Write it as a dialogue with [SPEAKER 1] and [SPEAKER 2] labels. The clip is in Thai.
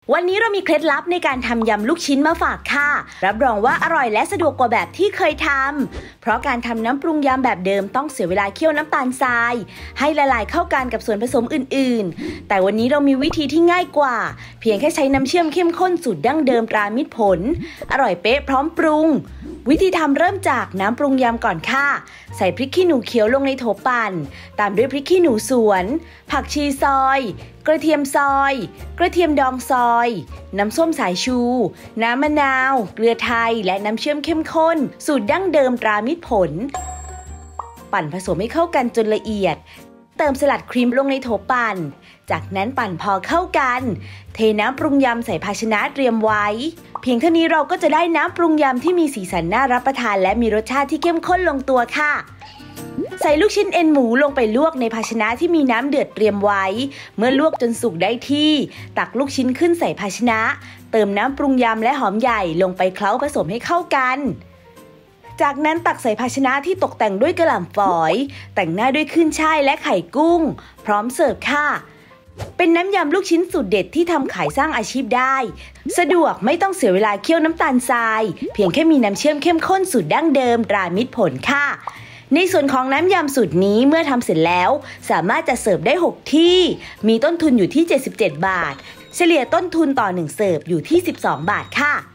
[SPEAKER 1] วันนี้เรามีเคล็ดลับในการทำยำลูกชิ้นมาฝากค่ะรับรองว่าอร่อยและสะดวกกว่าแบบที่เคยทำเพราะการทำน้ำปรุงยำแบบเดิมต้องเสียเวลาเคี่ยวน้ำตาลทรายให้ละลายเข้ากันกับส่วนผสมอื่นๆแต่วันนี้เรามีวิธีที่ง่ายกว่าเพียงแค่ใช้น้ำเชื่อมเข้มข้นสูตรดั้งเดิมตรามิตรผลอร่อยเป๊ะพร้อมปรุงวิธีทำเริ่มจากน้ำปรุงยำก่อนค่ะใส่พริกขี้หนูเขียวลงในโถปั่นตามด้วยพริกขี้หนูสวนผักชีซอยกระเทียมซอยกระเทียมดองซอยน้ำส้มสายชูน้ำมะนาวเกลือไทยและน้ำเชื่อมเข้มข้นสูตรดั้งเดิมตรามิตรผลปั่นผสมให้เข้ากันจนละเอียดเติมสลัดครีมลงในโถปั่นจากนั้นปั่นพอเข้ากันเทน้ำปรุงยำใส่ภาชนะเตรียมไว้เพียงเท่านี้เราก็จะได้น้ำปรุงยำที่มีสีสันน่ารับประทานและมีรสชาติที่เข้มข้นลงตัวค่ะใส่ลูกชิ้นเอ็นหมูลงไปลวกในภาชนะที่มีน้ำเดือดเตรียมไว้เมื่อลวกจนสุกได้ที่ตักลูกชิ้นขึ้นใส่ภาชนะเติมน้ำปรุงยำและหอมใหญ่ลงไปเคล้าผสมให้เข้ากันจากนั้นตักใส่ภาชนะที่ตกแต่งด้วยกะหล่ำฝอยแต่งหน้าด้วยขึ้นช่ายและไข่กุ้งพร้อมเสิร์ฟค่ะเป็นน้ำยำลูกชิ้นสูตรเด็ดที่ทำขายสร้างอาชีพได้สะดวกไม่ต้องเสียเวลาเคี่ยวน้ำตาลทรายเพียงแค่มีน้ำเชื่อมเข้มข้นสูตรดั้งเดิมตรามิตรผลค่ะในส่วนของน้ำยำสูตรนี้เมื่อทำเสร็จแล้วสามารถจะเสิร์ฟได้6ที่มีต้นทุนอยู่ที่77 บาทเฉลี่ยต้นทุนต่อ1เสิร์ฟอยู่ที่12 บาทค่ะ